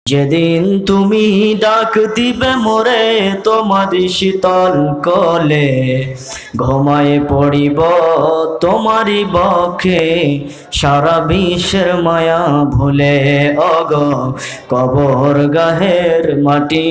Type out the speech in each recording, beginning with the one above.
যেদিন তুমি ডাক দিবে মোরে তোমার শীতল কোলে, ঘুমায়ে পড়িব তোমারই বক্ষে সারা বিশ্বের মায়া ভুলে। ওগো কবর গাহের মাটি,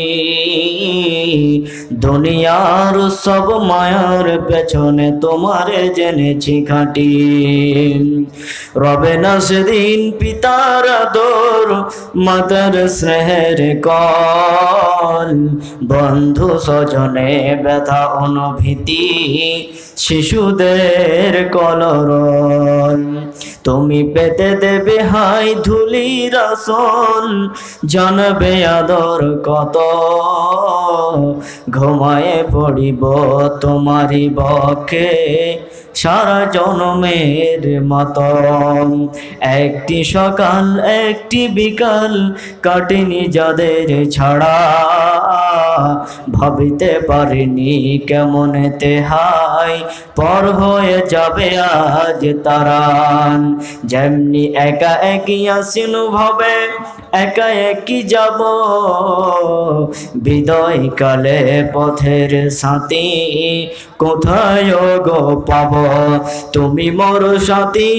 দুনিয়ার সব মায়ার পেছনে তোমারে জেনেছি খাঁটি। রবে না সেদিন পিতার আদর, মাতার স্নেহের কল, বন্ধু স্বজনে ব্যথা অনুভূতি, শিশুদের কলরল। তুমি পেতে দেবে হাই ধুলির আসন, জানবে আদর কত, ঘুমায়ে পড়িব তোমারই বক্ষে সারা জনমের মতন। একটি সকাল একটি বিকাল কাটেনি যাদের ছাড়া, ভাবিতে পারিনি কেমনেতে হাই পর হয়ে যাবে আজ তারা। যেমনি একা একই আসিন ভাবে একা একই যাব, বিদায় কালে পথের সাথী কোথায় গো পাব। তুমি মোর সাথী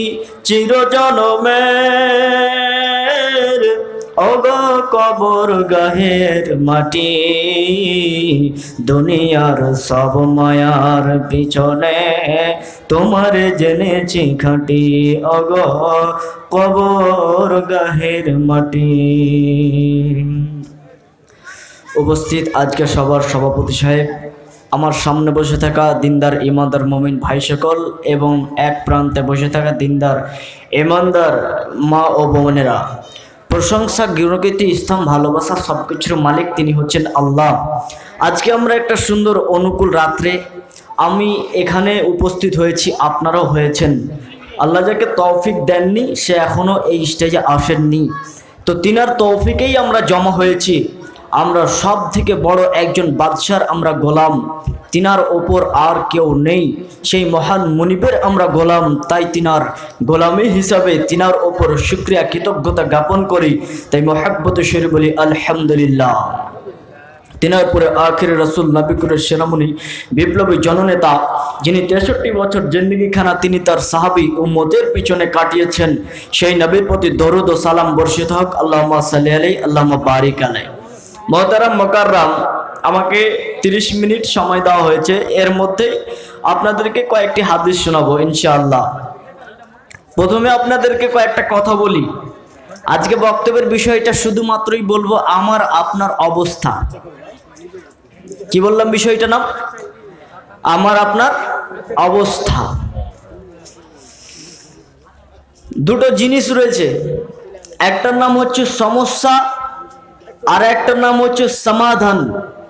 চিরজনমের, ওগো কবর গাহের মাটি, দুনিয়ার সব মায়ার পিছনে তোমার জেনেছি খাঁটি। ওগো কবর গাহের মাটি। উপস্থিত আজকে সবার সভাপতি সাহেব, আমার সামনে বসে থাকা দিনদার ইমানদার মুমিন ভাই সকল এবং এক প্রান্তে বসে থাকা দিনদার ইমানদার মা ও বোনেরা, প্রশংসা গুণকীর্তি স্থান ভালোবাসা সবকিছুর মালিক তিনি হচ্ছেন আল্লাহ। আজকে আমরা একটা সুন্দর অনুকূল রাত্রে আমি এখানে উপস্থিত হয়েছি, আপনারাও হয়েছেন। আল্লাহ যাকে তৌফিক দেননি সে এখনো এই স্টেজে আসেননি, তো তিনার তৌফিকেই আমরা জমা হয়েছি। আমরা সব থেকে বড় একজন বাদশার আমরা গোলাম, তিনার ওপর আর কেউ নেই, সেই মহান মুনিবের আমরা গোলাম। তাই তিনার গোলামি হিসাবে তিনার ওপর শুকরিয়া কৃতজ্ঞতা জ্ঞাপন করি। তাই মহাব্বতে শরীফ বলি আলহামদুলিল্লাহ। তিনার পরে আখির রসুল নবিকুরের সেনামণি বিপ্লবী জননেতা, যিনি 63 বছর জিন্দেগিখানা তিনি তার সাহাবী উম্মতের পিছনে কাটিয়েছেন, সেই নবীর প্রতি দরুদ ও সালাম বর্ষিত হোক। আল্লাহুম্মা সাল্লি আলাইহি আল্লাহুম্মা বারিক আলাইহি। মোহতারাম মুকাররাম, আমাকে 30 মিনিট সময় দেওয়া হয়েছে, এর মধ্যে আপনাদেরকে কয়েকটি হাদিস শোনাবো ইনশাআল্লাহ। প্রথমে আপনাদেরকে কয়েকটা কথা বলি। আজকে বক্তব্যের বিষয়টা শুধুমাত্রই বলবো আমার আপনার অবস্থা। কি বললাম বিষয়টা নাম? আমার আপনার অবস্থা। দুটো জিনিস রয়েছে, একটার নাম হচ্ছে সমস্যা আর একটার নাম হচ্ছে সমাধান।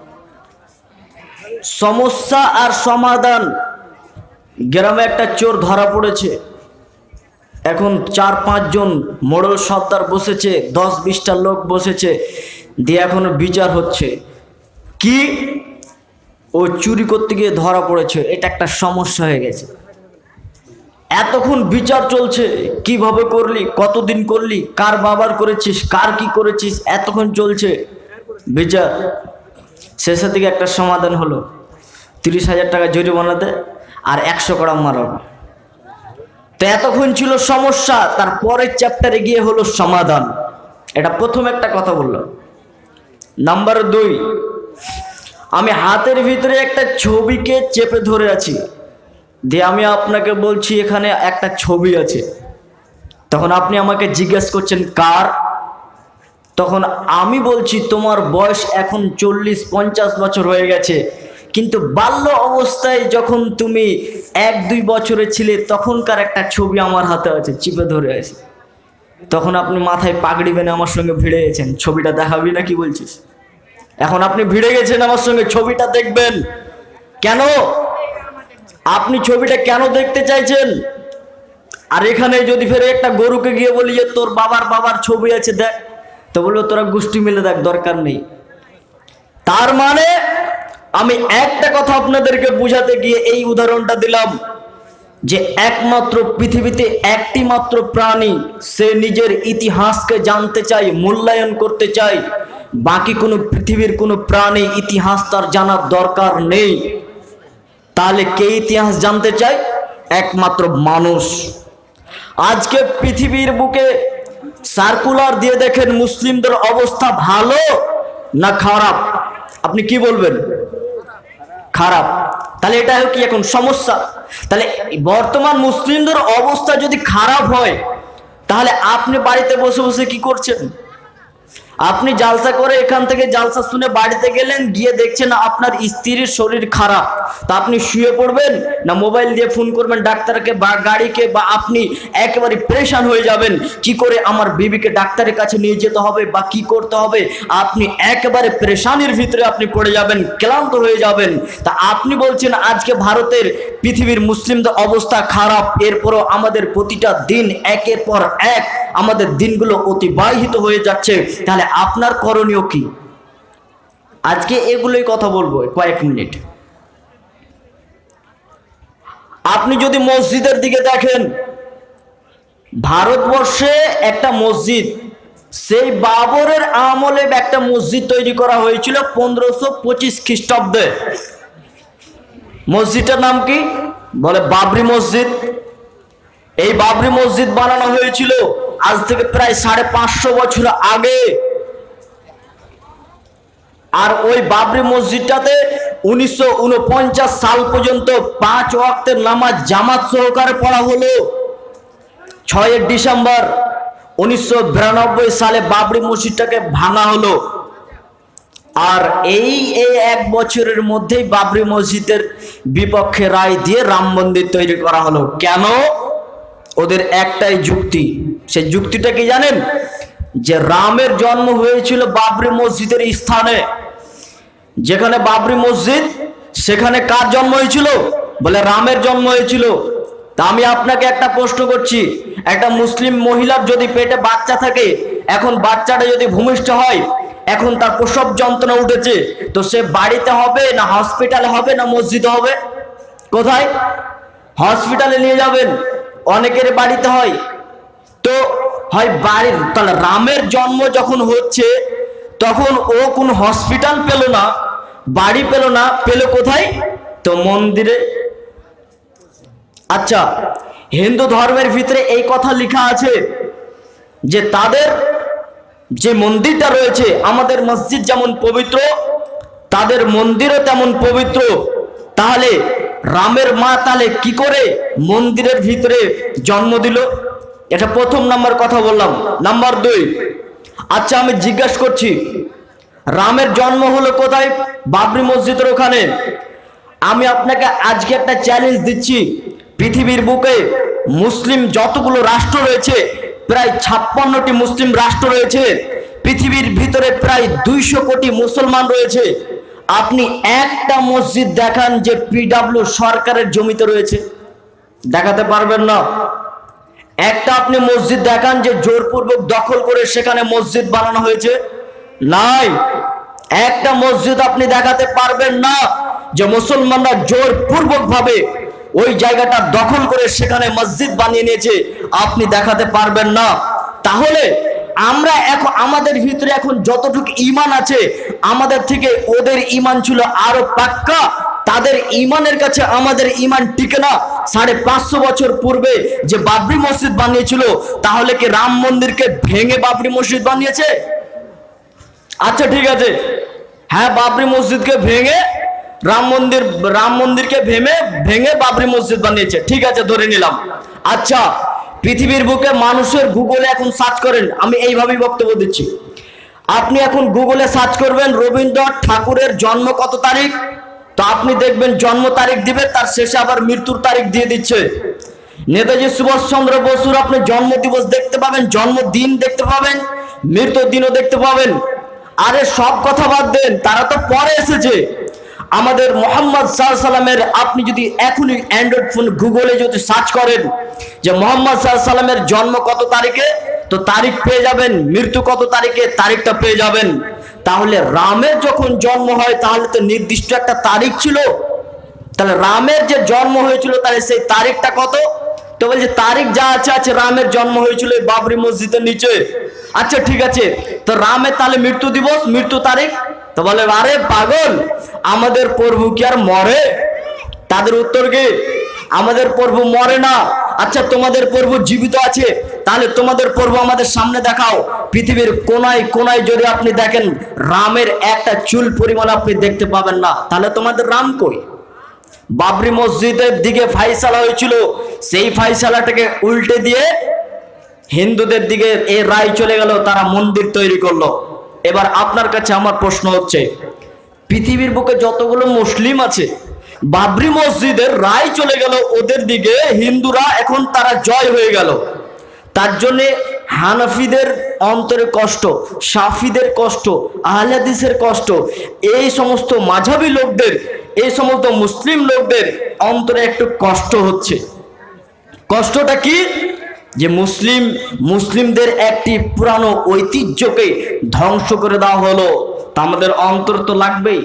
সমস্যা আর সমাধান। গ্রামে একটা চোর ধরা পড়েছে, এখন 4-5 জন মোড়ল সর্দার বসেছে, 10-20টা লোক বসেছে, দিয়ে এখনো বিচার হচ্ছে। কি? ও চুরি করতে গিয়ে ধরা পড়েছে, এটা একটা সমস্যা হয়ে গেছে। এতক্ষণ বিচার চলছে, কিভাবে করলি, কতদিন করলি, কার বাবার করেছিস, কার কি করেছিস, এতক্ষণ চলছে বিচার। শেষের দিকে একটা সমাধান হলো, 30,000 টাকা জরিমানা দে আর 100 কড়া মারাবে। তো এতক্ষণ ছিল সমস্যা, তার পরের চ্যাপ্টারে গিয়ে হলো সমাধান। এটা প্রথম একটা কথা বললাম। নাম্বার 2, আমি হাতের ভিতরে একটা ছবিকে চেপে ধরে আছি, দিয়ে আমি আপনাকে বলছি এখানে একটা ছবি আছে। তখন আপনি আমাকে জিজ্ঞেস করছেন কার? তখন আমি বলছি তোমার বয়স এখন 40-50 বছর হয়ে গেছে, কিন্তু বাল্য অবস্থায় যখন তুমি 1-2 বছরে ছিলে তখনকার একটা ছবি আমার হাতে আছে, চিপে ধরে আছে। তখন আপনি মাথায় পাগড়ি বেঁধে আমার সঙ্গে ভিড়ে গেছেন, ছবিটা দেখাবি না কি বলছিস? এখন আপনি ভিড়ে গেছেন আমার সঙ্গে, ছবিটা দেখবেন কেন? আপনি ছবিটা কেন দেখতে চাইছেন? আর এখানে যদি ফের একটা গরুকে গিয়ে বলি যে তোর বাবার ছবি আছে দেখ, তো বলবো তোরা গোষ্ঠী মিলে দেখ, দরকার নেই। তার মানে আমি একটা কথা আপনাদেরকে বুঝাতে গিয়ে এই উদাহরণটা দিলাম যে একমাত্র পৃথিবীতে একটি মাত্র প্রাণী, সে নিজের ইতিহাসকে জানতে চায়, মূল্যায়ন করতে চায়, বাকি কোনো পৃথিবীর কোনো প্রাণী ইতিহাস তার জানার দরকার নেই। তাহলে কে ইতিহাস জানতে চায়? একমাত্র মানুষ। আজকে পৃথিবীর বুকে সার্কুলার দিয়ে দেখেন মুসলিমদের অবস্থা ভালো না খারাপ? আপনি কি বলবেন? খারাপ। তাহলে এটা কি এখন সমস্যা? তাহলে বর্তমান মুসলিমদের অবস্থা যদি খারাপ হয়, তাহলে আপনি বাড়িতে বসে বসে কি করছেন? আপনি জালসা করে এখান থেকে জালসা শুনে বাড়িতে গেলেন, গিয়ে দেখছেন আপনার স্ত্রীর শরীর খারাপ, তা আপনি শুয়ে পড়বেন না মোবাইল দিয়ে ফোন করবেন ডাক্তারকে বা গাড়িকে, বা আপনি একেবারে পরেশান হয়ে যাবেন কি করে আমার বিবিকে ডাক্তারের কাছে নিয়ে যেতে হবে বা কি করতে হবে? আপনি একেবারে পরেশানির ভিতরে আপনি পড়ে যাবেন, ক্লান্ত হয়ে যাবেন। তা আপনি বলছেন আজকে ভারতের পৃথিবীর মুসলিমদের অবস্থা খারাপ, এরপরও আমাদের প্রতিটা দিন একের পর এক আমাদের দিনগুলো অতিবাহিত হয়ে যাচ্ছে। তাহলে আপনার করণীয় কি? আজকে এগুলোই কথা বলবো কয়েক মিনিট। আপনি যদি মসজিদের দিকে দেখেন, ভারতবর্ষে একটা মসজিদ, সেই বাবরের আমলে একটা মসজিদ তৈরি করা হয়েছিল 1525 খ্রিস্টাব্দে। মসজিদটার নাম কি? বলে বাবরি মসজিদ। এই বাবরি মসজিদ বানানো হয়েছিল আজ থেকে প্রায় 550 বছর আগে। আর ওই বাবরি মসজিদটাতে 1949 সাল পর্যন্ত 5 ওয়াক্তের নামাজ জামাত সহকারে পড়া হলো। 6 ডিসেম্বর 1992 সালে বাবরি মসজিদটাকে ভাঙা হলো। আর এই এক বছরের মধ্যেই বাবরি মসজিদের বিপক্ষে রায় দিয়ে রাম মন্দির তৈরি করা হলো। কেন? ওদের একটাই যুক্তি। সেই যুক্তিটা কি জানেন? যে রামের জন্ম হয়েছিল বাবরি মসজিদের স্থানে। যেখানে বাবরি মসজিদ, সেখানে কার জন্ম হয়েছিল? বলে রামের জন্ম হয়েছিল। তা আমি আপনাকে একটা প্রশ্ন করছি, একটা মুসলিম মহিলার যদি পেটে বাচ্চা থাকে, এখন বাচ্চাটা যদি ভূমিষ্ঠ হয়, এখন তার প্রসব যন্ত্রণা উঠেছে, তো সে বাড়িতে হবে না হসপিটালে হবে না মসজিদে হবে? কোথায়? হসপিটালে নিয়ে যাবেন। অনেকের বাড়িতে হয়, তো হয় বাড়ির। তাহলে রামের জন্ম যখন হচ্ছে, তখন ও কোন হসপিটাল পেল না, বাড়ি পেল না, পেল কোথায়? তো মন্দিরে। আচ্ছা, হিন্দু ধর্মের ভিতরে এই কথা লেখা আছে যে তাদের যে মন্দিরটা রয়েছে, আমাদের মসজিদ যেমন পবিত্র, তাদের মন্দিরও তেমন পবিত্র। তাহলে রামের মা তাহলে কি করে মন্দিরের ভিতরে জন্ম দিল? এটা প্রথম নাম্বার কথা বললাম। নাম্বার 2, আচ্ছা আমি জিজ্ঞেস করছি, রামের জন্ম হলো কোথায়? বাবরি মসজিদের ওখানে। আমি আপনাকে আজকে একটা চ্যালেঞ্জ দিচ্ছি, পৃথিবীর বুকে মুসলিম যতগুলো রাষ্ট্র রয়েছে, প্রায় 56টি মুসলিম রাষ্ট্র রয়েছে, পৃথিবীর ভিতরে প্রায় 200 কোটি মুসলমান রয়েছে। আপনি একটা মসজিদ দেখান যে পিডব্লিউ সরকারের জমিতে রয়েছে? দেখাতে পারবেন না। একটা আপনি মসজিদ দেখান যে জোরপূর্বক দখল করে সেখানে মসজিদ বানানো হয়েছে? নাই। একটা মসজিদ আপনি দেখাতে পারবেন না যে মুসলমানরা জোরপূর্বক ভাবে ওই জায়গাটা দখল করে সেখানে মসজিদ বানিয়ে নিয়েছে, আপনি দেখাতে পারবেন না। তাহলে আমরা এখন আমাদের ভিতরে এখন যতটুকু ঈমান আছে, আমাদের থেকে ওদের ঈমান ছিল আরো পাক্কা। তাদের ঈমানের কাছে আমাদের ঈমান টিকে না। 550 বছর পূর্বে যে বাবরি মসজিদ বানিয়েছিল, তাহলে কি রাম মন্দিরকে ভেঙে বাবরি মসজিদ বানিয়েছে? আচ্ছা ঠিক আছে, হ্যাঁ বাবরি মসজিদকে ভেঙে রাম মন্দিরকে ভেঙে বাবরি মসজিদ বানিয়েছে, ঠিক আছে ধরে নিলাম। আচ্ছা, পৃথিবীর বুকে মানুষের গুগলে এখন সার্চ করেন, আমি এইভাবেই বক্তব্য দিচ্ছি। আপনি এখন গুগলে সার্চ করবেন রবীন্দ্রনাথ ঠাকুরের জন্ম কত তারিখ, তো আপনি দেখবেন জন্ম তারিখ দিবে, তার শেষে আবার মৃত্যুর তারিখ দিয়ে দিচ্ছে। নেতাজি সুভাষচন্দ্র বসুর আপনি জন্ম দিবস দেখতে পাবেন, জন্মদিন দেখতে পাবেন, মৃত্যুর দিনও দেখতে পাবেন। আরে সব কথা বাদ দেন, তারা তো পরে এসেছে। আমাদের মোহাম্মদ সাল্লাল্লাহু আলাইহি সাল্লামের, আপনি যদি এখনই অ্যান্ড্রয়েড ফোন গুগলে যদি সার্চ করেন যে মোহাম্মদ সাল্লাল্লাহু আলাইহি সাল্লামের জন্ম কত তারিখে, তো তারিখ পেয়ে যাবেন, মৃত্যু কত তারিখে তারিখটা পেয়ে যাবেন। তাহলে রামের যখন জন্ম হয়, তাহলে তো নির্দিষ্ট একটা তারিখ ছিল। তাহলে রামের যে জন্ম হয়েছিল তাহলে সেই তারিখটা কত? তো বলছে তারিখ যা আছে আছে, রামের জন্ম হয়েছিল বাবরি মসজিদের নিচে। আচ্ছা ঠিক আছে, তো রামের তাহলে মৃত্যু দিবস, মৃত্যু তারিখ? তো বলে আরে পাগল, আমাদের প্রভু কি আর মরে? তাদের উত্তর কি? আমাদের প্রভু মরে না। আচ্ছা তোমাদের প্রভু জীবিত আছে, তাহলে তোমাদের প্রভু আমাদের সামনে দেখাও। পৃথিবীর কোনায় কোনায় যদি আপনি দেখেন, রামের একটা চুল পরিমাণ আপনি দেখতে পাবেন না। তাহলে তোমাদের রাম কই? বাবরি মসজিদের দিকে ফাইসালা হয়েছিল, সেই ফাইসালাটাকে উল্টে দিয়ে হিন্দুদের দিকে এই রায় চলে গেল, তারা মন্দির তৈরি করলো। এবার আপনার কাছে আমার প্রশ্ন হচ্ছে, পৃথিবীর বুকে যতগুলো মুসলিম আছে, বাবরি মসজিদের রায় চলে গেল ওদের দিকে, হিন্দুরা এখন তারা জয় হয়ে গেল। তার জন্য হানাফিদের অন্তরে কষ্ট, শাফিদের কষ্ট, আহলে হাদিসের কষ্ট, এই সমস্ত মাঝাবী লোকদের, এই সমস্ত মুসলিম লোকদের অন্তরে একটু কষ্ট হচ্ছে। কষ্টটা কি? যে মুসলিমদের একটি পুরানো ঐতিহ্যকে ধ্বংস করে দেওয়া হলো, তা আমাদের অন্তর তো লাগবেই।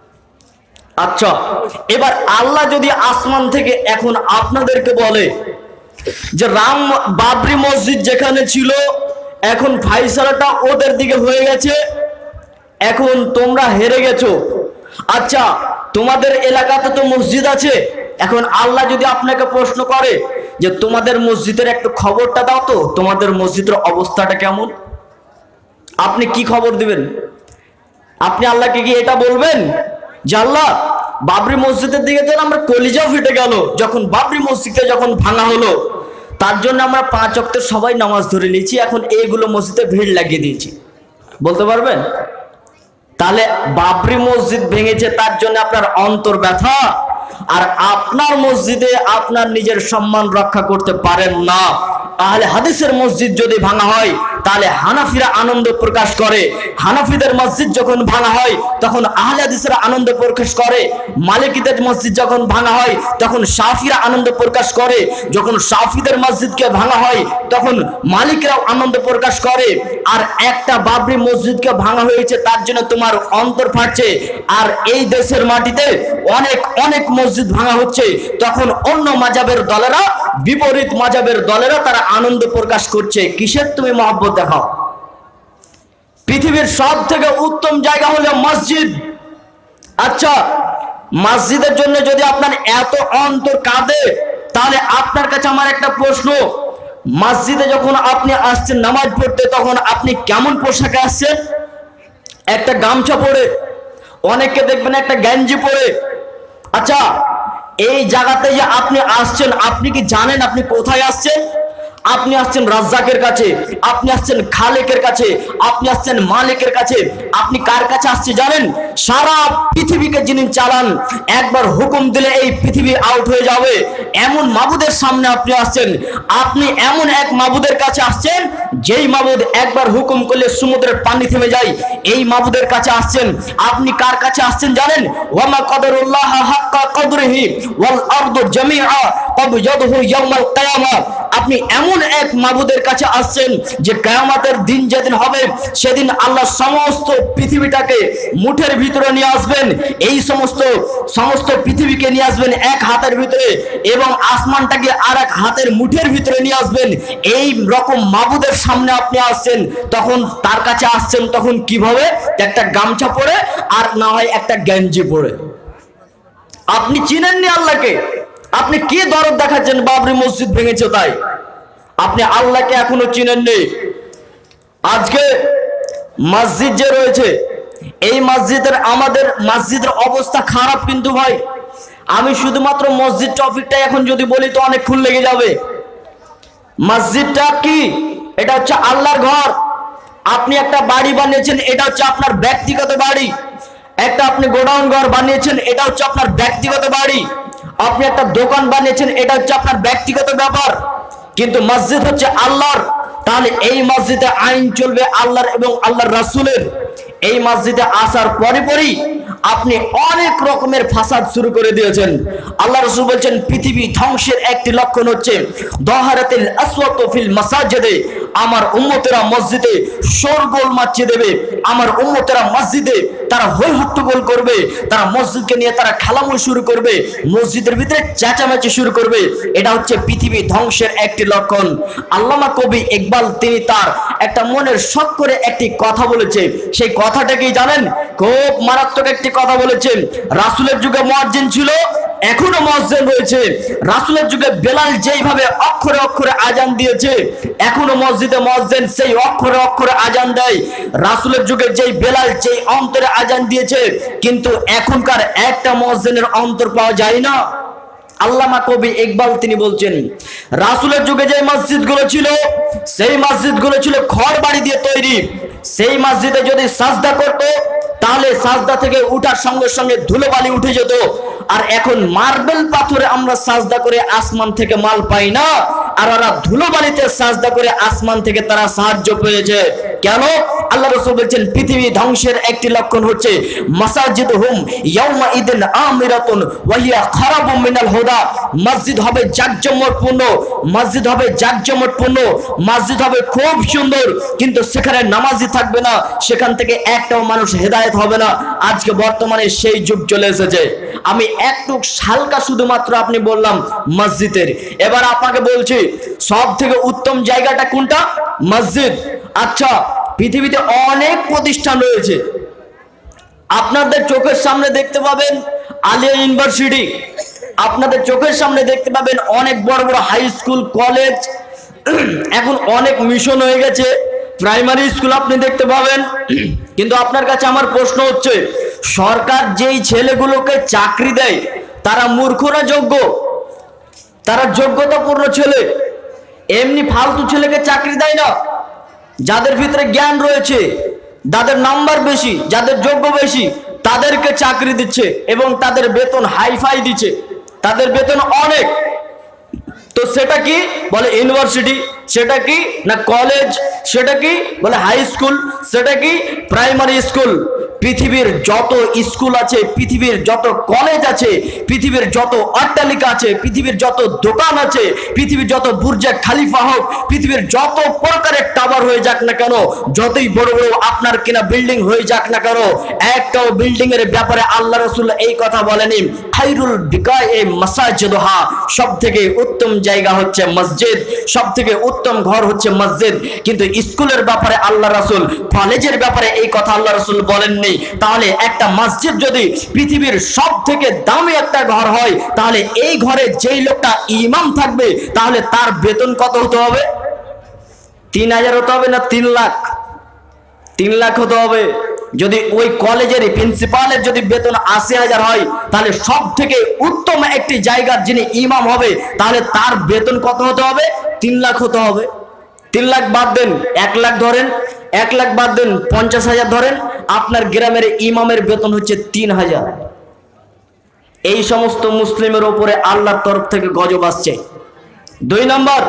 আচ্ছা, এবার আল্লাহ যদি আসমান থেকে এখন আপনাদেরকে বলে যে রাম বাবরি মসজিদ যেখানে ছিল, এখন ফাইসালাটা ওদের দিকে হয়ে গেছে, এখন তোমরা হেরে গেছো। আচ্ছা তোমাদের এলাকাতে তো মসজিদ আছে, এখন আল্লাহ যদি আপনাকে প্রশ্ন করে যে তোমাদের মসজিদের একটু খবরটা দাও তো, তোমাদের মসজিদের অবস্থাটা কেমন, আপনি কি খবর দিবেন? আপনি আল্লাহকে কি এটা বলবেন যে আল্লাহ বাবরি মসজিদের দিকে যেন আমরা কলিজাও ফেটে গেল যখন বাবরি মসজিদে যখন ভাঙা হলো, তার জন্য আমরা 5 ওয়াক্তের সবাই নামাজ ধরে নিয়েছি, এখন এইগুলো মসজিদে ভিড় লাগিয়ে দিয়েছি, বলতে পারবেন? তাহলে বাবরি মসজিদ ভেঙেছে তার জন্য আপনার অন্তর ব্যথা, আর আপনার মসজিদে আপনার নিজের সম্মান রক্ষা করতে পারেন না। আহলে হাদিসের মসজিদ যদি ভাঙা হয় তাহলে হানাফিরা আনন্দ প্রকাশ করে, হানাফিদের মসজিদ যখন ভাঙা হয় তখন আহলে হাদিসরা আনন্দ প্রকাশ করে, মালিকিদের মসজিদ যখন ভাঙা হয় তখন শাফিরা আনন্দ প্রকাশ করে, যখন শাফিদের মসজিদকে ভাঙা হয় তখন মালিকরাও আনন্দ প্রকাশ করে। আর একটা বাবরি মসজিদকে ভাঙা হয়েছে তার জন্য তোমার অন্তর ফাটছে, আর এই দেশের মাটিতে অনেক অনেক মসজিদ ভাঙা হচ্ছে, তখন অন্য মাযহাবের দলেরা, বিপরীত মাযহাবের দলেরা তারা আনন্দ প্রকাশ করছে। কিসের তুমি মহব্বত দেখাও? পৃথিবীর সব থেকে উত্তম জায়গা হলো মসজিদ। আচ্ছা মসজিদের জন্য যদি আপনার এত অন্তর কাঁদে, তাহলে আপনার কাছে আমার একটা প্রশ্ন, মসজিদে যখন আপনি আসছেন নামাজ পড়তে, তখন আপনি কেমন পোশাকে আসছেন? একটা গামছা পরে, অনেককে দেখবেন একটা গেঞ্জি পরে। আচ্ছা এই জায়গাতে যে আপনি আসছেন, আপনি কি জানেন আপনি কোথায় আসছেন? আপনি আসছেন রাজ্জাকের কাছে, আপনি আসছেন খালেকের কাছে, আপনি আসছেন মালিকের কাছে। আপনি কার কাছে আসছে জানেন? সারা পৃথিবীকে যিনি চালান, একবার হুকুম দিলে এই পৃথিবী আউট হয়ে যাবে, এমন মাবুদের সামনে আপনি আসছেন। আপনি এমন এক মাবুদের কাছে আসছেন যেই মাবুদ একবার হুকুম করলে সমুদ্রের পানি থেমে যায়, এই মাবুদের কাছে আসছেন। আপনি কার কাছে আসছেন জানেন? ওয়ামা কদরুল্লাহ হাক্কা কদরিহি ওয়াল আরদু জামিআ কবজাদহু ইয়াউমাল কিয়ামাহ। আপনি এমন এক মাবুদের কাছে আসছেন যে কিয়ামতের দিন যেদিন হবে, সেদিন আল্লাহ সমস্ত পৃথিবীটাকে মুঠের ভিতরে নিয়ে আসবেন, এই সমস্ত পৃথিবীকে নিয়ে আসবেন এক হাতের ভিতরে, এবং আসমানটাকে আর এক হাতের মুঠের ভিতরে নিয়ে আসবেন। এই রকম মাবুদের সামনে আপনি আসছেন, তখন তার কাছে আসছেন তখন কিভাবে? একটা গামছা পরে, আর না হয় একটা গেঞ্জি পরে। আপনি চিনেননি আল্লাহকে, আপনি কি দরদ দেখাচ্ছেন বাবরি মসজিদ ভেঙেছে তাই? আপনি আল্লাহকে এখনো চিনেননি। আজকে মসজিদ যে রয়েছে, এই আমাদের মসজিদের অবস্থা খারাপ। কিন্তু ভাই আমি শুধুমাত্র মসজিদ টপিকটা এখন যদি বলি তো অনেকক্ষণ লেগে যাবে। মসজিদটা কি? এটা হচ্ছে আল্লাহর ঘর। আপনি একটা বাড়ি বানিয়েছেন, এটা হচ্ছে আপনার ব্যক্তিগত বাড়ি। একটা আপনি গোডাউন ঘর বানিয়েছেন, এটা হচ্ছে আপনার ব্যক্তিগত বাড়ি। আপনি একটা দোকান বানিয়েছেন, এটা হচ্ছে আপনার ব্যক্তিগত ব্যাপার। কিন্তু মসজিদ হচ্ছে আল্লাহর, তাহলে এই মসজিদে আইন চলবে আল্লাহর এবং আল্লাহর রাসূলের। এই মসজিদে আসার পরই আপনি অনেক রকমের ফাসাদ শুরু করে দিয়েছেন। আল্লাহ রাসূল বলছেন পৃথিবী ধ্বংসের একটি লক্ষণ হচ্ছে দহারাতিল আসওয়াতু ফিল মাসাজিদে, আমার উম্মতেরা মসজিদে শোরগোল মাচিয়ে দেবে, আমার উম্মতেরা মসজিদে তারা হই হট্টগোল করবে, তারা মসজিদকে নিয়ে তারা খেলামুল শুরু করবে, মসজিদের ভিতরে চেঁচামেচি শুরু করবে। এটা হচ্ছে পৃথিবী ধ্বংসের একটি লক্ষণ। আল্লামা কবি ইকবাল তিনি তার একটা মনের শখ করে একটি কথা বলেছে। সেই কথাটা কি জানেন? খুব মারাত্মক একটি কথা বলেছেন। রাসূলের যুগে মুয়াজ্জিন ছিল, এখনো মুয়াজ্জিন রয়েছে। রাসূলের যুগে বেলাল যেইভাবে অক্ষরে অক্ষরে আজান দিয়েছে, এখনো মসজিদে মুয়াজ্জিন সেই অক্ষরে অক্ষরে আজান দেয়। রাসূলের যুগে যেই বেলাল যেই অন্তরে আজান দিয়েছে, কিন্তু এখনকার একটা মুয়াজ্জিনের অন্তর পাওয়া যায় না। আল্লামা কবি ইকবাল তিনি বলছেন, রাসূলের যুগে যে মসজিদগুলো ছিল, সেই মসজিদগুলো ছিল খড় বাড়ি দিয়ে তৈরি। সেই মসজিদে যদি সাজদা করত, তাহলে সাজদা থেকে উঠার সঙ্গে সঙ্গে ধুলোবালি উঠে যেত। আর এখন মার্বেল পাথরে আমরা সাজদা করে আসমান থেকে মাল পাই না, আর ওরা ধুলোবালিতে সাজদা করে আসমান থেকে তারা সাহায্য পেয়েছে। কেন? আল্লাহ রাসূল বলেছেন পৃথিবী ধ্বংসের একটি লক্ষণ হচ্ছে মাসাজিদুহুম ইয়াউমা ইদিন আমিরাতুন ওয়া হিয়া খারাবুম মিনাল হুদা। মসজিদ হবে জাকজমকপূর্ণ, মসজিদ হবে জাকজমকপূর্ণ, মসজিদ হবে খুব সুন্দর, কিন্তু সেখানে নামাজি থাকবে না, সেখান থেকে একটাও মানুষ হেদায়েত হবে না। আজকে বর্তমানে সেই যুগ চলে এসেছে। আমি একটু হালকা শুধুমাত্র আপনি বললাম মসজিদের। এবার আপনাকে বলছি সব থেকে উত্তম জায়গাটা কোনটা? মসজিদ। আচ্ছা, পৃথিবীতে অনেক প্রতিষ্ঠান রয়েছে, আপনাদের চোখের সামনে দেখতে পাবেন আলিয়া ইউনিভার্সিটি, আপনাদের চোখের সামনে দেখতে পাবেন অনেক বড় বড় হাই স্কুল, কলেজ, এখন অনেক মিশন হয়ে গেছে, প্রাইমারি স্কুল আপনি দেখতে পাবেন। কিন্তু আপনার কাছে আমার প্রশ্ন হচ্ছে, সরকার যেই ছেলেগুলোকে চাকরি দেয় তারা মূর্খ না যোগ্য? তারা যোগ্যতাপূর্ণ ছেলে, এমনি ফালতু ছেলেকে চাকরি দেয় না। যাদের ভিতরে জ্ঞান রয়েছে, যাদের নাম্বার বেশি, যাদের যোগ্য বেশি, তাদেরকে চাকরি দিচ্ছে এবং তাদের বেতন হাইফাই দিচ্ছে, তাদের বেতন অনেক। তো সেটা কি বলে? ইউনিভার্সিটি। সেটা কি না কলেজ? সেটা কি বলে হাই স্কুল? সেটা কি প্রাইমারি স্কুল। পৃথিবীর যত স্কুল আছে, পৃথিবীর যত কলেজ আছে, পৃথিবীর যত অট্টালিকা আছে, পৃথিবীর যত দোকান আছে, পৃথিবীর যত বুর্জে খালিফা হোক, পৃথিবীর যত প্রকারের টাওয়ার হয়ে যাক না কেন, যতই বড় বড় আপনার কিনা বিল্ডিং হয়ে যাক না কেন, একটাও বিল্ডিং এর ব্যাপারে আল্লাহ রাসূল এই কথা বলেনি খায়রুল বিকায়ে মাসাজিদুহা, সবথেকে উত্তম জায়গা হচ্ছে মসজিদ, সবথেকে উত্তম ঘর হচ্ছে মসজিদ। কিন্তু স্কুলের ব্যাপারে আল্লাহ রাসূল, কলেজের ব্যাপারে এই কথা আল্লাহ রাসূল বলেননি। তাহলে একটা মসজিদ যদি পৃথিবীর সবথেকে দামি একটা ঘর হয়, তাহলে এই ঘরে যেই লোকটা ইমাম থাকবে, তাহলে তার বেতন কত হতে হবে? 3000 হতে হবে না 3 লাখ? 3 লাখ হতে হবে। যদি ওই কলেজের প্রিন্সিপালের যদি বেতন 80,000 হয়, তাহলে সব থেকে উত্তম একটি জায়গার যিনি ইমাম হবে, তাহলে তার বেতন কত হতে হবে? 3 লাখ হতে হবে। 3 লাখ বাদ দেন, 1 লাখ ধরেন, 1 লাখ বাদ দেন, 50,000 ধরেন। আপনার গ্রামের ইমামের বেতন হচ্ছে 3000। এই সমস্ত মুসলিমের উপরে আল্লাহর তরফ থেকে গজব আসছে। 2 নম্বর,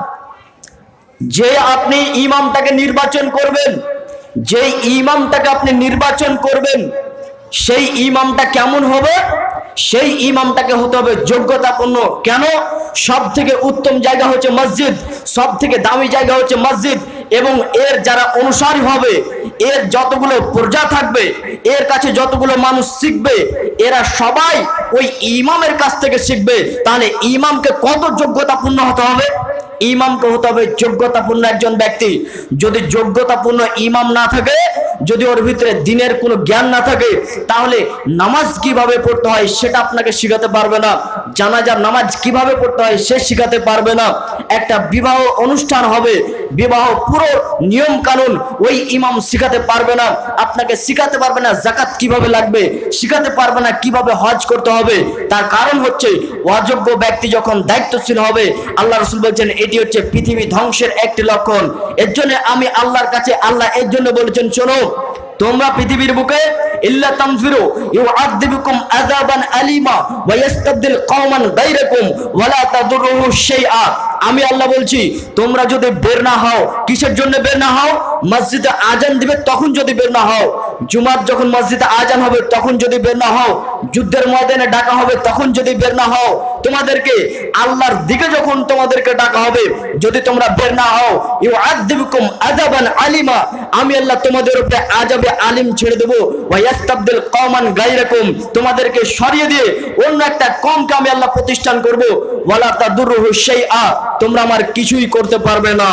যে আপনি ইমামটাকে নির্বাচন করবেন, যেই ইমামটাকে আপনি নির্বাচন করবেন, সেই ইমামটা কেমন হবে? সেই ইমামটাকে হতে হবে যোগ্যতাপূর্ণ। কেন? সব থেকে উত্তম জায়গা হচ্ছে মসজিদ, সব থেকে দামি জায়গা হচ্ছে মসজিদ। এবং এর যারা অনুসারী হবে, এর যতগুলো প্রজা থাকবে, এর কাছে যতগুলো মানুষ শিখবে, এরা সবাই ওই ইমামের কাছ থেকে শিখবে। তাহলে ইমামকে কত যোগ্যতাপূর্ণ হতে হবে? ইমামকে হতে হবে যোগ্যতাপূর্ণ একজন ব্যক্তি। যদি যোগ্যতাপূর্ণ ইমাম না থাকে, যদি ওর ভিতরে দিনের কোনো জ্ঞান না থাকে, তাহলে নামাজ কিভাবে পড়তে হয় সেটা আপনাকে শিখাতে পারবে না। জানাজার নামাজ কিভাবে পড়তে হয় সে শিখাতে পারবে না। একটা বিবাহ অনুষ্ঠান হবে, বিবাহ পুরো নিয়ম কানুন ওই ইমাম শিখাতে পারবে না, আপনাকে শিখাতে পারবে না যাকাত কিভাবে লাগবে, শিখাতে পারবে না কিভাবে হজ করতে হবে। তার কারণ হচ্ছে অযোগ্য ব্যক্তি যখন দায়িত্বশীল হবে, আল্লাহ রাসূল বলেছেন এটি হচ্ছে পৃথিবী ধ্বংসের একটি লক্ষণ। এর জন্য আমি আল্লাহর কাছে, আল্লাহ এর জন্য বলেছেন, শোনো, তোমরা পৃথিবীর বুকে ইল্লা তানফিরু ইউআযিবুকুম আযাবান আলিমা ওয়া ইস্তাবদিল কওমান গায়রাকুম ওয়া লা তাদুরুহু শাইআ। আমি আল্লাহ বলছি, তোমরা যদি বের না হও, কিসের জন্য বের না হও? মসজিদে আজান দিবে তখন যদি বের না হও, জুমার যখন মসজিদে আজান হবে তখন যদি বের না হও, যুদ্ধের ময়দানে ডাকা হবে তখন যদি বের না হও, তোমাদেরকে আল্লাহর দিকে যখন তোমাদেরকে ডাকা হবে যদি তোমরা বের না হও, ইউআযিবুকুম আযাবান আলিমা, আমি আল্লাহ তোমাদের উপরে আযাবে আলিম ছেড়ে দেব, ওয়া ইয়াস্তাবদিল কওমান গায়রাকুম, তোমাদেরকে সরিয়ে দিয়ে অন্য একটা কওমকে আমি আল্লাহ প্রতিষ্ঠান করব, ওয়ালা তাদুরুহু শাইআ, তোমরা আমার কিছুই করতে পারবে না।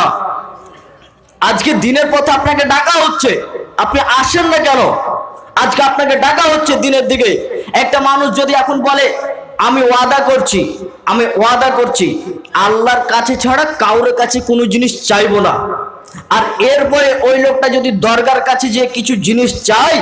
আজকে দিনের পথে আপনাকে ডাকা হচ্ছে, আপনি আসেন না কেন? আজকে আপনাকে ডাকা হচ্ছে দিনের দিকে। একটা মানুষ যদি এখন বলে আমি ওয়াদা করছি আল্লাহর কাছে ছাড়া কাউর কাছে কোনো জিনিস চাইবো না, আর এরপরে ওই লোকটা যদি দরগার কাছে যে কিছু জিনিস চাই,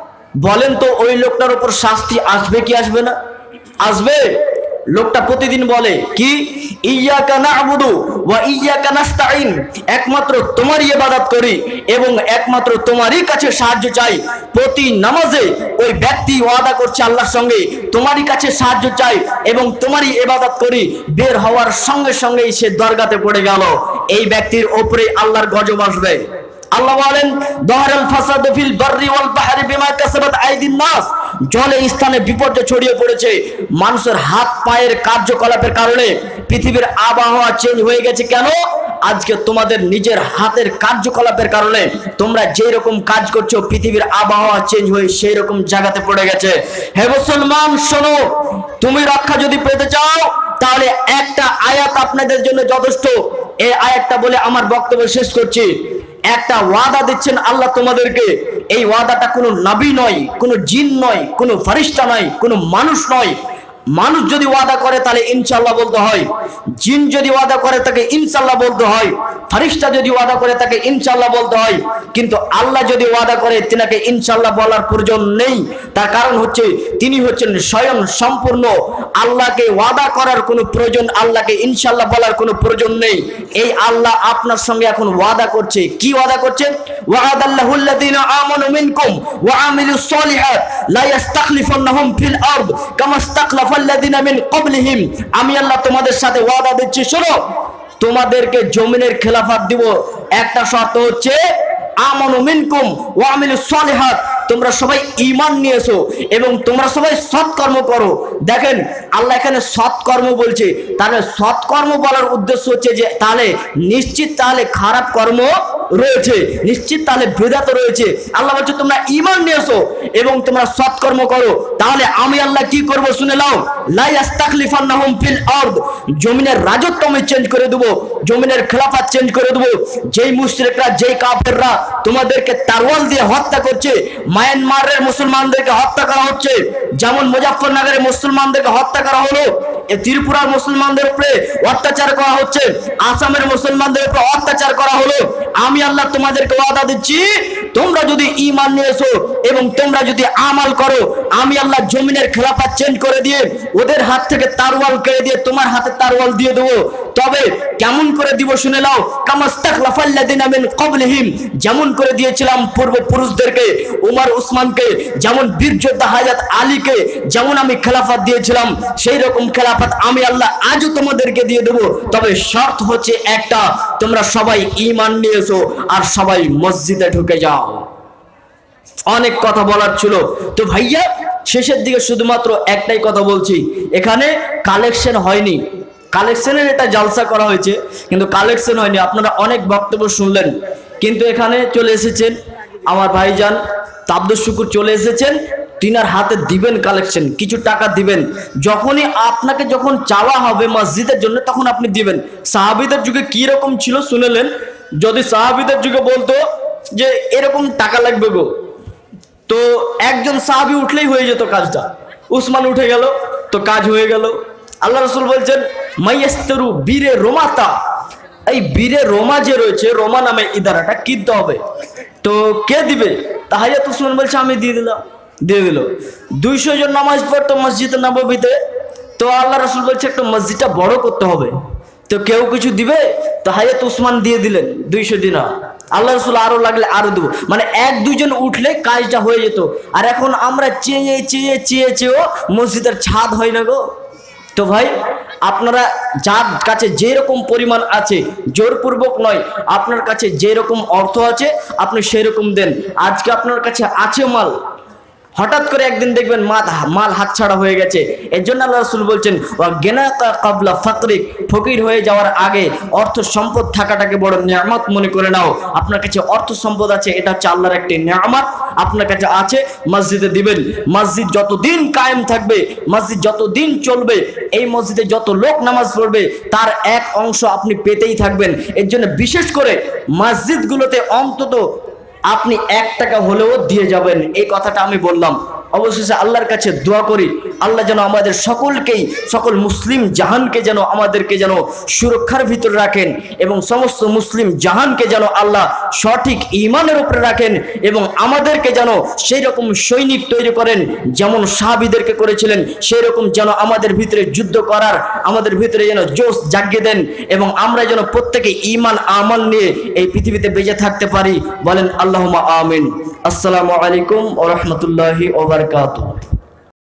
বলেন তো ওই লোকটার উপর শাস্তি আসবে কি আসবে না? আসবে। লোকটা প্রতিদিন বলে কি, ইয়্যাকা না'বুদু ওয়া ইয়্যাকা নাস্তাঈন, একমাত্র তোমারই ইবাদত করি এবং একমাত্র তোমারই কাছে সাহায্য চাই। প্রতি নামাজে ওই ব্যক্তি ওয়াদা করছে আল্লাহর সঙ্গে, তোমারই কাছে সাহায্য চাই এবং তোমারই ইবাদত করি, বের হওয়ার সঙ্গে সঙ্গেই সে দরগাতে পড়ে গেল, এই ব্যক্তির উপরে আল্লাহর গজব আসবে। আল্লাহ বলেন, দহরাল ফাসাদু ফিল বাররি ওয়াল বাহরি বিমা কাসাবাত আইদিন নাস, জলে স্থানে বিপর্যয় ছড়িয়ে পড়েছে মানুষের হাত পায়ের কার্যকলাপের কারণে। পৃথিবীর আবহাওয়া চেঞ্জ হয়ে গেছে কেন? আজকে তোমাদের নিজের হাতের কার্যকলাপের কারণে। তোমরা যেই রকম কাজ করছো পৃথিবীর আবহাওয়া চেঞ্জ হয়ে সেই রকম জায়গাতে পড়ে গেছে। হে মুসলমান শোনো, তুমি রক্ষা যদি পেতে চাও তাহলে একটা আয়াত আপনাদের জন্য যথেষ্ট। এই আয়াতটা বলে আমার বক্তব্য শেষ করছি। একটা ওয়াদা দিচ্ছেন আল্লাহ তোমাদেরকে, এই ওয়াদাটা কোনো নবী নয়, কোনো জিন নয়, কোনো ফেরেশতা নয়, কোনো মানুষ নয়। মানুষ যদি ওয়াদা করে তাহলে ইনশাআল্লাহ বলতে হয়, জিন যদি ওয়াদা করে তাকে ইনশাআল্লাহ বলতে হয়, ফেরেশতা যদি ওয়াদা করে তাকে ইনশাআল্লাহ বলতে হয়, কিন্তু আল্লাহ যদি ওয়াদা করে তিনাকে ইনশাআল্লাহ বলার প্রয়োজন নেই। তার কারণ হচ্ছে তিনি হচ্ছেন স্বয়ং সম্পূর্ণ। আল্লাহকে ওয়াদা করার কোনো প্রয়োজন, আল্লাহকে ইনশাআল্লাহ বলার কোনো প্রয়োজন নেই। এই আল্লাহ আপনার সঙ্গে এখন ওয়াদা করছে। কি ওয়াদা করছে? ওয়া'আদাল্লাহুল্লাযীনা আমানু মিনকুম ওয়া আমিলুস সলিহাত লা ইস্তাখলিফান্নাহুম ফিল আরদ কামা ইস্তাখলাফা আল্লাযীনা মিন ক্বাবলিহিম, আমি আল্লাহ তোমাদের সাথে ওয়াদা দিচ্ছি, শোনো, তোমাদেরকে জমিনের খেলাফত দিব। একটা শর্ত হচ্ছে আমানু মিনকুম ওয়া আমিলুস সলিহাত, তোমরা সবাই ঈমান নিয়েছো এবং তোমরা সবাই সৎকর্ম করো। দেখেন আল্লাহ এখানে সৎকর্ম বলছে, তাহলে সৎকর্ম বলার উদ্দেশ্য হচ্ছে যে তাহলে নিশ্চিত তাহলে খারাপ কর্ম রয়েছে, নিশ্চিত তাহলে বিদআত রয়েছে। আল্লাহ বলছে তোমরা ঈমান নিয়েছো এবং তোমরা সৎকর্ম করো, তাহলে আমি আল্লাহ কি করব শুনে নাও। লা ইস্তাখলিফান্নাহুম ফিল আরদ, জমিনের রাজত্ব আমি চেঞ্জ করে দেব, জমিনের খেলাফত চেঞ্জ করে দেব। যেই মুশরিকরা, যেই কাফেররা তোমাদেরকে তরোয়াল দিয়ে হত্যা করছে, মায়ানমারের মুসলমানদেরকে হত্যা করা হচ্ছে, যেমন মুজাফফরনগরের মুসলমানদেরকে হত্যা করা হলো, ত্রিপুরার মুসলমানদের উপরে অত্যাচার করা হচ্ছে, আসামের মুসলমানদের উপরে অত্যাচার করা হলো। আমি আল্লাহ তোমাদেরকে ওয়াদা দিচ্ছি, তোমরা যদি ঈমান নিয়ে এসো এবং তোমরা যদি আমাল করো, আমি আল্লাহ জমিনের খেলাফত চেঞ্জ করে দিয়ে ওদের হাত থেকে তারওয়াল কেড়ে দিয়ে তোমার হাতে তারওয়াল দিয়ে দেবো। তবে কেমন করে দিব শুনে নাও। কামাস্তাখলাফাল্লাযীনা মিন ক্বাবলিহিম, যেমন করে দিয়েছিলাম পূর্বপুরুষদেরকে, উমর উসমানকে, যেমন বীর যোদ্ধা হযরত আলীকে যেমন আমি খেলাফত দিয়েছিলাম, সেই রকম খেলাফত আমি আল্লাহ আজও তোমাদেরকে দিয়ে দেব। তবে শর্ত হচ্ছে একটা, তোমরা সবাই ঈমান নিয়ে এসো আর সবাই মসজিদে ঢুকে যাও। অনেক কথা বলার ছিল, তো ভাইয়া শেষের দিকে শুধুমাত্র একটাই কথা বলছি, এখানে কালেকশন হয়নি, কালেকশনের এটা জালসা করা হয়েছে কিন্তু কালেকশন হয়নি। আপনারা অনেক বক্তব্য শুনলেন, কিন্তু এখানে চলে এসেছেন আমার ভাইজান তাবদুস শুকুর, চলে এসেছেন, তিনার হাতে দিবেন কালেকশন, কিছু টাকা দিবেন। যখনই আপনাকে যখন চাওয়া হবে মসজিদের জন্য তখন আপনি দিবেন। সাহাবীদের যুগে কি রকম ছিল শুনলেন, যদি সাহাবীদের যুগে বলতো যে এরকম টাকা লাগবে গো, তো একজন সাহাবী উঠলেই হয়ে যেত কাজটা, উসমান উঠে গেল তো কাজ হয়ে গেল। আল্লাহ রাসূল বলছেন মাইয়াস্তারু বীরে রোমাতা, এই বীরে রোমা যে রয়েছে, রোমা নামে ইদারাটা কিনতে হবে, তো কে দিবে? হযরত উসমান বলছে আমি দিয়ে দিলাম, দিয়ে দিল। 200 জন নামাজ পড়তো মসজিদে নববীতে, তো আল্লাহ রাসূল বলছে একটু মসজিদটা বড় করতে হবে, তো কেউ কিছু দিবে? তো হযরত উসমান দিয়ে দিলেন 200 দিনার। আল্লাহ রাসূল আরো লাগলে আরো দেবো, মানে 1-2 জন উঠলে কাজটা হয়ে যেত। আর এখন আমরা চেয়ে চেয়েও মসজিদের ছাদ হয় না গো। তো ভাই আপনারা যার কাছে যেরকম পরিমাণ আছে, জোরপূর্বক নয়, আপনার কাছে যেরকম অর্থ আছে আপনি সেরকম দেন। আজকে আপনার কাছে আছে মাল, হঠাৎ করে একদিন দেখবেন মাল হাতছাড়া হয়ে গেছে। এর জন্য আল্লাহ রাসূল বলছেন ওয়া গিনাকা ক্বাবলা ফাকরিক, ফকির হয়ে যাওয়ার আগে অর্থ সম্পদ থাকাটাকে বড় নিয়ামত মনে করে নাও। আপনার কাছে অর্থ সম্পদ আছে, এটা হচ্ছে আল্লাহর একটি নিয়ামত। আপনার কাছে আছে, মসজিদে দিবেন। মসজিদ যতদিন কায়েম থাকবে, মসজিদ যতদিন চলবে, এই মসজিদে যত লোক নামাজ পড়বে তার এক অংশ আপনি পেতেই থাকবেন। এর জন্য বিশেষ করে মসজিদগুলোতে অন্তত আপনি 1 টাকা হলেও দিয়ে যাবেন, এই কথাটা আমি বললাম। অবশেষে আল্লাহর কাছে দোয়া করি, আল্লাহ যেন আমাদের সকলকেই, সকল মুসলিম জাহানকে যেন আমাদেরকে যেন সুরক্ষার ভিতর রাখেন, এবং সমস্ত মুসলিম জাহানকে যেন আল্লাহ সঠিক ঈমানের উপরে রাখেন, এবং আমাদেরকে যেন সেই রকম সৈনিক তৈরি করেন যেমন সাহাবীদেরকে করেছিলেন, সেই রকম যেন আমাদের ভিতরে যুদ্ধ করার, আমাদের ভিতরে যেন জোশ জাগিয়ে দেন, এবং আমরা যেন প্রত্যেকে ঈমান আমল নিয়ে এই পৃথিবীতে বেঁচে থাকতে পারি। বলেন আল্লাহুম্মা আমিন। আসসালামু আলাইকুম ওয়া রাহমাতুল্লাহি ওয়া বারাকাতুহু।